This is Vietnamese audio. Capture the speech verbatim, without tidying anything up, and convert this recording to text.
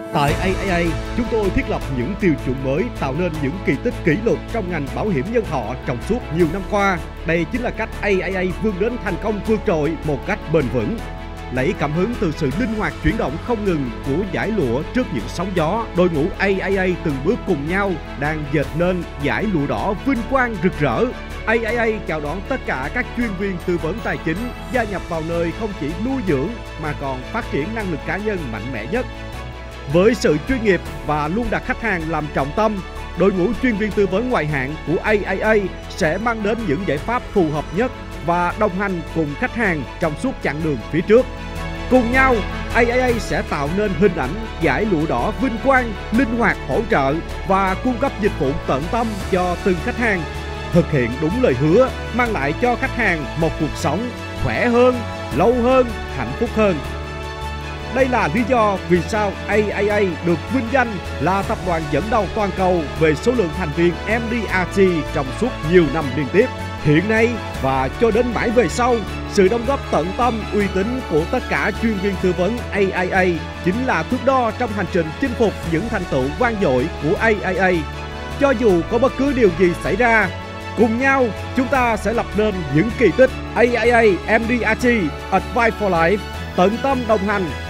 Tại a a a, chúng tôi thiết lập những tiêu chuẩn mới tạo nên những kỳ tích kỷ lục trong ngành bảo hiểm nhân thọ trong suốt nhiều năm qua. Đây chính là cách a a a vươn đến thành công vượt trội một cách bền vững. Lấy cảm hứng từ sự linh hoạt chuyển động không ngừng của dải lụa trước những sóng gió, đội ngũ a a a từng bước cùng nhau đang dệt nên dải lụa đỏ vinh quang rực rỡ. a a a chào đón tất cả các chuyên viên tư vấn tài chính gia nhập vào nơi không chỉ nuôi dưỡng mà còn phát triển năng lực cá nhân mạnh mẽ nhất. Với sự chuyên nghiệp và luôn đặt khách hàng làm trọng tâm, đội ngũ chuyên viên tư vấn ngoại hạng của a a a sẽ mang đến những giải pháp phù hợp nhất và đồng hành cùng khách hàng trong suốt chặng đường phía trước. Cùng nhau, a a a sẽ tạo nên hình ảnh dải lụa đỏ vinh quang, linh hoạt hỗ trợ và cung cấp dịch vụ tận tâm cho từng khách hàng. Thực hiện đúng lời hứa, mang lại cho khách hàng một cuộc sống khỏe hơn, lâu hơn, hạnh phúc hơn. Đây là lý do vì sao a a a được vinh danh là tập đoàn dẫn đầu toàn cầu về số lượng thành viên em đê rờ tê trong suốt nhiều năm liên tiếp. Hiện nay và cho đến mãi về sau, sự đóng góp tận tâm, uy tín của tất cả chuyên viên tư vấn a a a chính là thước đo trong hành trình chinh phục những thành tựu vang dội của a a a. Cho dù có bất cứ điều gì xảy ra, cùng nhau chúng ta sẽ lập nên những kỳ tích. a a a em đê rờ tê Advice for Life tận tâm đồng hành